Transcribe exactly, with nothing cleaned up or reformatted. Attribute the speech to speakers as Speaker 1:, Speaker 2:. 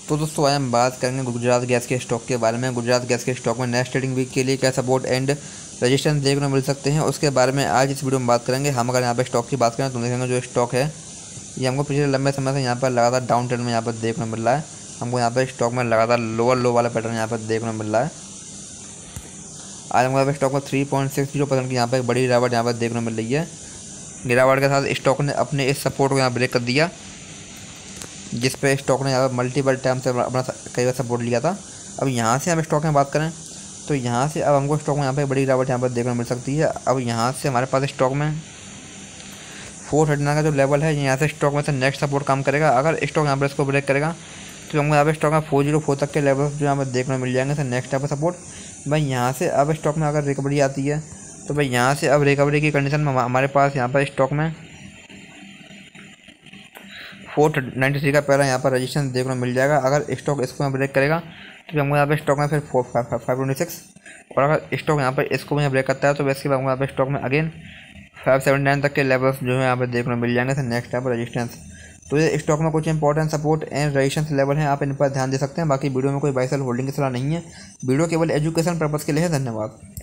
Speaker 1: तो दोस्तों आज हम बात करेंगे गुजरात गैस के स्टॉक के बारे में। गुजरात गैस के स्टॉक में नेक्स्ट ट्रेडिंग वीक के लिए क्या सपोर्ट एंड रजिस्टेंस देखने को मिल सकते हैं, उसके बारे में आज इस वीडियो में बात करेंगे। हम अगर यहाँ पे स्टॉक की बात करें तो देखेंगे जो स्टॉक है ये हमको पिछले लंबे समय से यहाँ पर लगातार डाउन ट्रेंड में यहाँ पर देखने को मिल रहा है। हमको यहाँ पर स्टॉक में लगातार लोअर लो वाला पैटर्न यहाँ पर देखने को मिल रहा है। आज हमको यहाँ पर स्टॉक में three point six zero percent की यहाँ पर एक बड़ी गिरावट यहाँ पर देखने को मिल रही है। गिरावट के साथ स्टॉक ने अपने इस सपोर्ट को यहाँ ब्रेक कर दिया, जिस पे स्टॉक ने यहाँ पर मल्टीपल टाइम से अपना कई बार सपोर्ट लिया था। अब यहाँ से हम स्टॉक में बात करें तो यहाँ से अब हमको स्टॉक में यहाँ पे बड़ी गिरावट यहाँ पर देखने को मिल सकती है। अब यहाँ से हमारे पास स्टॉक में फोर थर्टी नाइन का जो लेवल है यहाँ से स्टॉक में से नेक्स्ट सपोर्ट काम करेगा। अगर स्टॉक यहाँ पर इसको ब्रेक करेगा तो हमको यहाँ पर स्टॉक में फोर जीरो फोर तक के लेवल जो यहाँ पर देखने को मिल जाएंगे सर नेक्स्ट टाइप का सपोर्ट। भाई यहाँ से अब स्टॉक में अगर रिकवरी आती है तो भाई यहाँ से अब रिकवरी की कंडीशन में हमारे पास यहाँ पर स्टॉक में फोर नाइन्टी थ्री का पहला यहाँ पर रजिस्टेंस देखने को मिल जाएगा। अगर स्टॉक इसको ब्रेक करेगा तो हमको यहाँ पे स्टॉक में फिर फोर फाइव ट्वेंटी सिक्स, और अगर स्टॉक यहाँ पर इसको यहाँ ब्रेक करता है तो इसके बाद यहाँ पे स्टॉक में अगेन फाइव सेवेंटी नाइन तक के लेवल्स जो है यहाँ पे देखने को मिल जाएंगे सर नेक्स्ट यहाँ पर रजिस्टेंस। तो ये स्टॉक में कुछ important support and resistance level है, आप इन पर ध्यान दे सकते हैं। बाकी वीडियो में कोई बाई सेल होल्डिंग की सलाह नहीं है, वीडियो केवल एजुकेशन पर्पज़ के लिए है। धन्यवाद।